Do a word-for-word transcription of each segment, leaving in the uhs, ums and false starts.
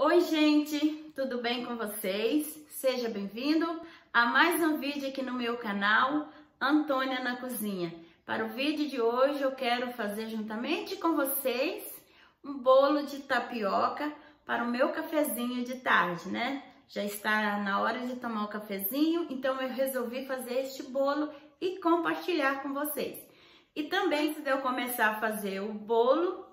Oi gente, tudo bem com vocês? Seja bem-vindo a mais um vídeo aqui no meu canal Antônia na Cozinha. Para o vídeo de hoje eu quero fazer juntamente com vocês um bolo de tapioca para o meu cafezinho de tarde, né? Já está na hora de tomar o cafezinho, então eu resolvi fazer este bolo e compartilhar com vocês. E também, antes de eu começar a fazer o bolo,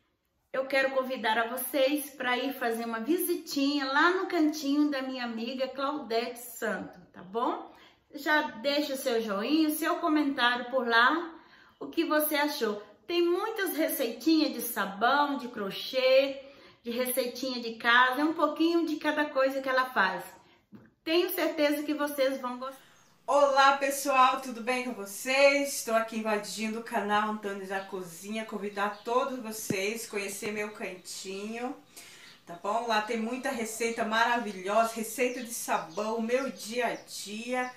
eu quero convidar a vocês para ir fazer uma visitinha lá no cantinho da minha amiga Claudete Santo, tá bom? Já deixa o seu joinha, o seu comentário por lá, o que você achou. Tem muitas receitinhas de sabão, de crochê, de receitinha de casa, é um pouquinho de cada coisa que ela faz. Tenho certeza que vocês vão gostar. Olá pessoal, tudo bem com vocês? Estou aqui invadindo o canal Antônia da Cozinha, convidar todos vocês a conhecer meu cantinho, tá bom? Lá tem muita receita maravilhosa, receita de sabão, meu dia a dia.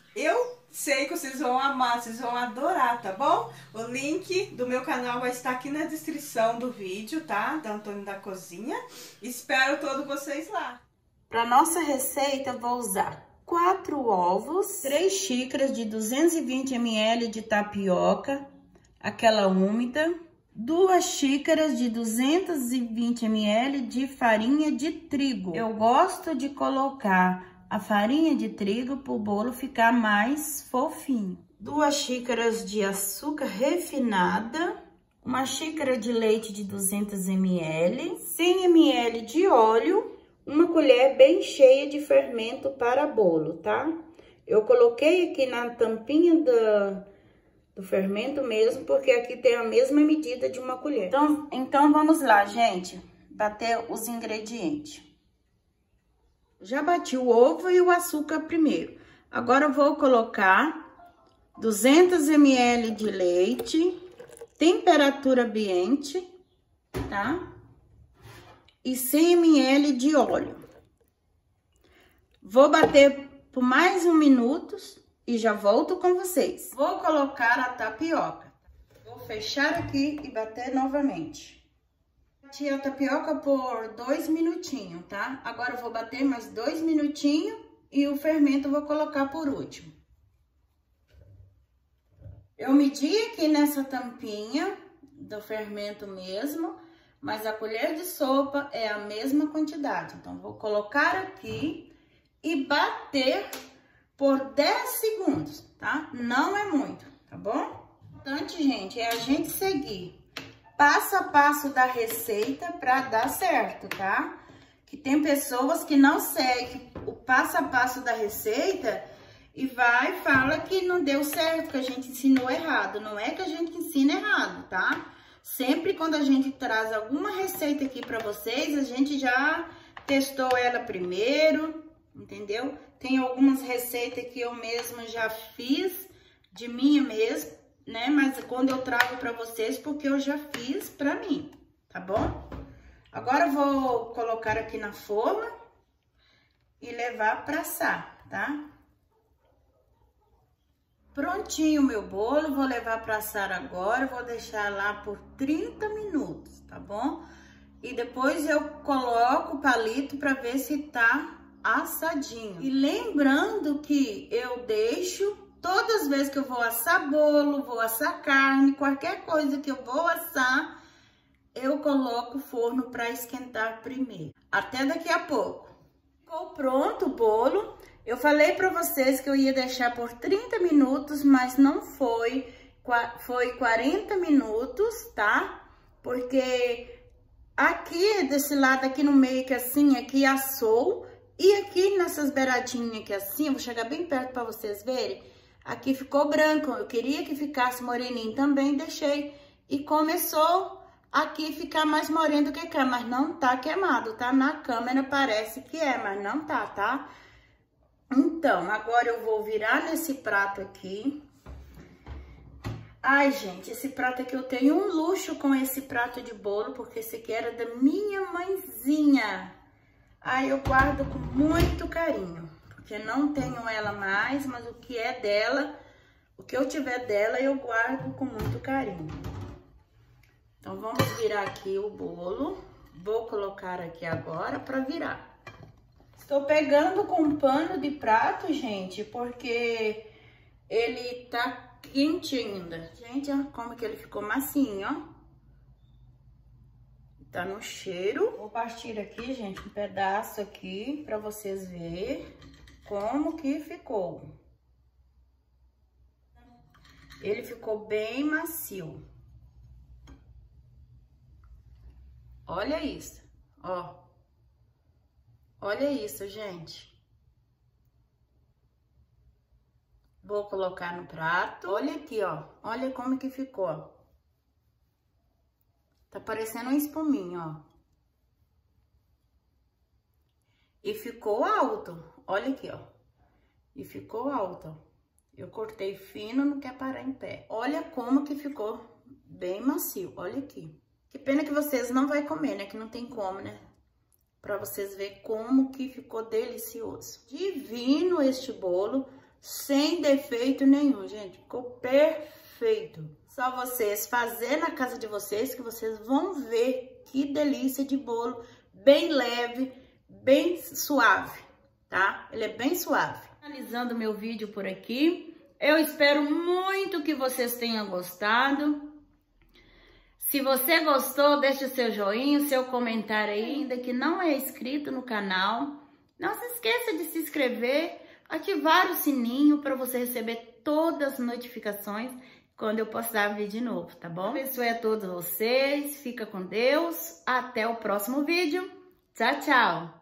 Eu sei que vocês vão amar, vocês vão adorar, tá bom? O link do meu canal vai estar aqui na descrição do vídeo, tá? Da Antônia da Cozinha. Espero todos vocês lá. Para nossa receita eu vou usar quatro ovos, três xícaras de duzentos e vinte mililitros de tapioca, aquela úmida, duas xícaras de duzentos e vinte mililitros de farinha de trigo. Eu gosto de colocar a farinha de trigo para o bolo ficar mais fofinho. Duas xícaras de açúcar refinada, uma xícara de leite de duzentos mililitros, cem mililitros de óleo, uma colher bem cheia de fermento para bolo, tá? Eu coloquei aqui na tampinha do, do fermento mesmo, porque aqui tem a mesma medida de uma colher. Então, então vamos lá, gente, bater os ingredientes. Já bati o ovo e o açúcar primeiro. Agora eu vou colocar duzentos mililitros de leite, temperatura ambiente, tá? E cem mililitros de óleo. Vou bater por mais um minuto e já volto com vocês. Vou colocar a tapioca. Vou fechar aqui e bater novamente. Bati a tapioca por dois minutinhos, tá? Agora eu vou bater mais dois minutinhos e o fermento eu vou colocar por último. Eu medi aqui nessa tampinha do fermento mesmo, mas a colher de sopa é a mesma quantidade. Então, vou colocar aqui e bater por dez segundos, tá? Não é muito, tá bom? O importante, gente, é a gente seguir passo a passo da receita pra dar certo, tá? Que tem pessoas que não seguem o passo a passo da receita e vai e fala que não deu certo, que a gente ensinou errado. Não é que a gente ensina errado, tá? Sempre quando a gente traz alguma receita aqui para vocês, a gente já testou ela primeiro, entendeu? Tem algumas receitas que eu mesma já fiz, de minha mesmo, né? Mas quando eu trago para vocês, porque eu já fiz para mim, tá bom? Agora eu vou colocar aqui na forma e levar para assar, tá? Prontinho o meu bolo, vou levar para assar agora, vou deixar lá por trinta minutos, tá bom? E depois eu coloco o palito para ver se tá assadinho. E lembrando que eu deixo, todas as vezes que eu vou assar bolo, vou assar carne, qualquer coisa que eu vou assar, eu coloco o forno para esquentar primeiro. Até daqui a pouco. Ficou pronto o bolo. Eu falei para vocês que eu ia deixar por trinta minutos, mas não foi, foi quarenta minutos, tá? Porque aqui, desse lado aqui no meio, que assim, aqui assou, e aqui nessas beiradinhas aqui assim, eu vou chegar bem perto para vocês verem, aqui ficou branco, eu queria que ficasse moreninho também, deixei, e começou aqui ficar mais moreno do que quer, mas não tá queimado, tá? Na câmera parece que é, mas não tá, tá? Então, agora eu vou virar nesse prato aqui. Ai, gente, esse prato aqui eu tenho um luxo com esse prato de bolo, porque esse aqui era da minha mãezinha. Ai, eu guardo com muito carinho, porque não tenho ela mais, mas o que é dela, o que eu tiver dela, eu guardo com muito carinho. Então, vamos virar aqui o bolo Vou colocar aqui agora para virar. Estou pegando com um pano de prato, gente, porque ele tá quente ainda. Gente, ó, como que ele ficou macinho, ó. Tá no cheiro. Vou partir aqui, gente, um pedaço aqui para vocês verem como que ficou. Ele ficou bem macio. Olha isso, ó. Olha isso, gente. Vou colocar no prato. Olha aqui, ó. Olha como que ficou, ó. Tá parecendo um espuminho, ó. E ficou alto. Olha aqui, ó. E ficou alto, ó. Eu cortei fino, não quer parar em pé. Olha como que ficou bem macio. Olha aqui. Que pena que vocês não vão comer, né? Que não tem como, né? Pra vocês verem como que ficou delicioso. Divino este bolo, sem defeito nenhum, gente. Ficou perfeito. Só vocês fazerem na casa de vocês que vocês vão ver que delícia de bolo. Bem leve, bem suave, tá? Ele é bem suave. Finalizando meu vídeo por aqui. Eu espero muito que vocês tenham gostado. Se você gostou, deixe o seu joinha, o seu comentário aí, ainda que não é inscrito no canal. Não se esqueça de se inscrever, ativar o sininho para você receber todas as notificações quando eu postar vídeo novo, tá bom? Abençoe a todos vocês, fica com Deus, até o próximo vídeo. Tchau, tchau!